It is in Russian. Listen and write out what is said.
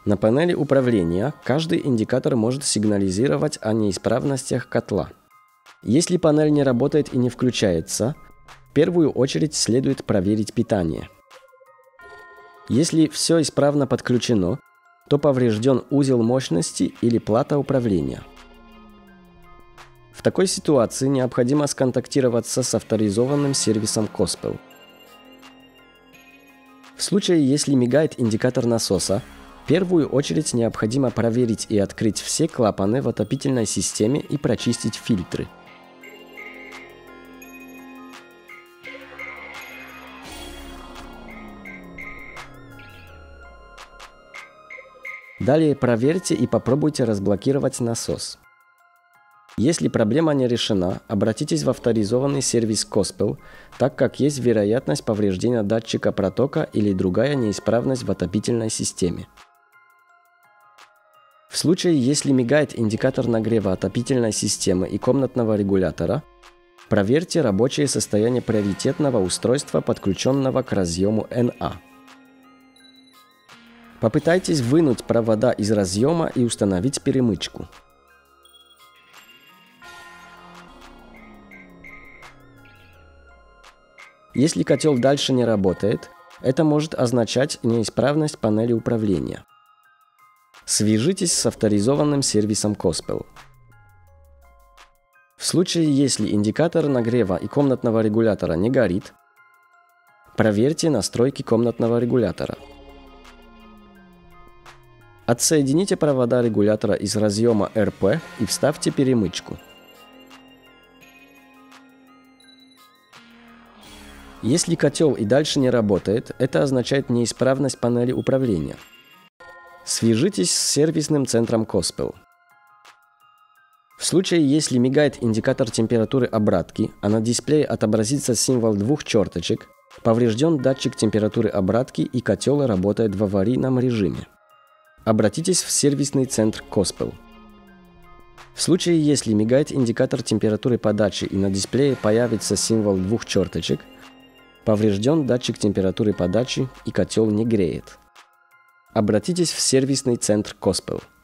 На панели управления каждый индикатор может сигнализировать о неисправностях котла. Если панель не работает и не включается, в первую очередь следует проверить питание. Если все исправно подключено, то поврежден узел мощности или плата управления. В такой ситуации необходимо сконтактироваться с авторизованным сервисом Cospel. В случае, если мигает индикатор насоса, в первую очередь необходимо проверить и открыть все клапаны в отопительной системе и прочистить фильтры. Далее проверьте и попробуйте разблокировать насос. Если проблема не решена, обратитесь в авторизованный сервис Cospel, так как есть вероятность повреждения датчика протока или другая неисправность в отопительной системе. В случае, если мигает индикатор нагрева отопительной системы и комнатного регулятора, проверьте рабочее состояние приоритетного устройства, подключенного к разъему NA. Попытайтесь вынуть провода из разъема и установить перемычку. Если котел дальше не работает, это может означать неисправность панели управления. Свяжитесь с авторизованным сервисом Cospel. В случае, если индикатор нагрева и комнатного регулятора не горит, проверьте настройки комнатного регулятора. Отсоедините провода регулятора из разъема РП и вставьте перемычку. Если котел и дальше не работает, это означает неисправность панели управления. Свяжитесь с сервисным центром Cospel. В случае, если мигает индикатор температуры обратки, а на дисплее отобразится символ двух черточек, поврежден датчик температуры обратки и котел работает в аварийном режиме. Обратитесь в сервисный центр Cospel. В случае, если мигает индикатор температуры подачи и на дисплее появится символ двух черточек, поврежден датчик температуры подачи и котел не греет. Обратитесь в сервисный центр Cospel.